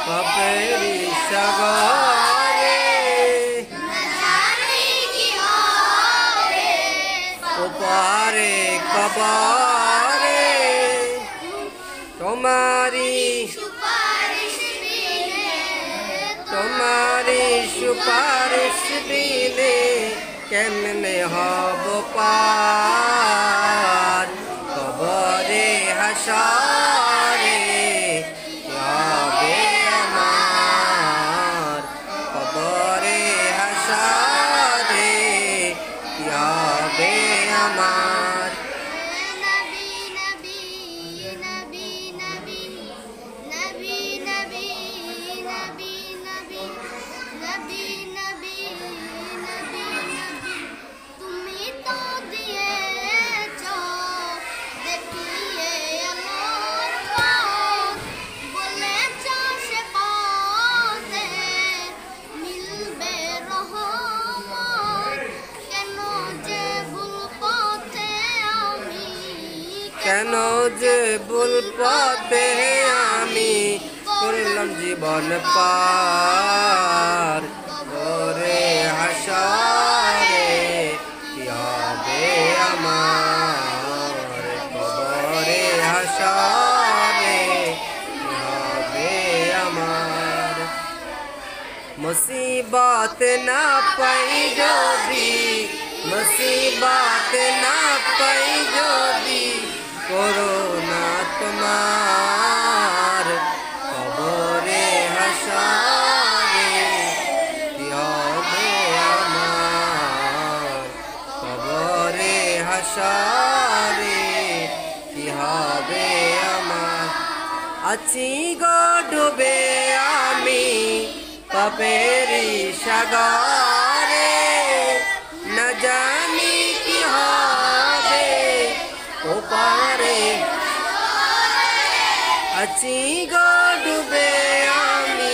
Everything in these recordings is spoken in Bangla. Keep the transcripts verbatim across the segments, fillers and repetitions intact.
পাপেরি সাগরে ওপারে কবরে তোমারি তোমারি সুপারিশ বিনে কেমনে হব পার কবরে হাসরে হবে আমার কবরে হাসরে হবে আমার কেন যে ভুল পথে আমি করলাম জীবন পার ওরে হাসরে কি হবে আমার কবরে হাসরে কি হবে আমার মুসিবত না পাই যদি মুসিবত না পাই যদি করোনা তোমার কবরে হাসরে কি হবে আমার কবরে হাসরে কি হবে আমার আছি গো ডুবে আমি পাপেরি সাগরে না জানি কি হবে ওপারে আছি গো ডুবে আমি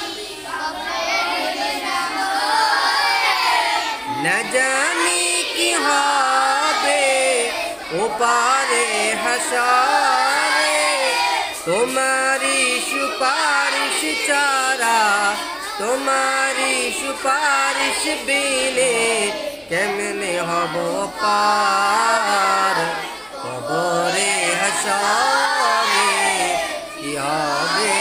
না জানি কি হবে ওপারে হাসরে তোমারি সুপারিশ চারা তোমারি সুপারিশ বিনে কেমনে হব পার কবরে হাসরে কি হবে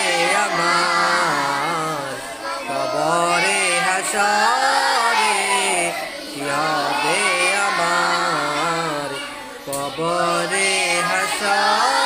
আমার কবরে হাসরে কি হবে আমার কবরে হাসরে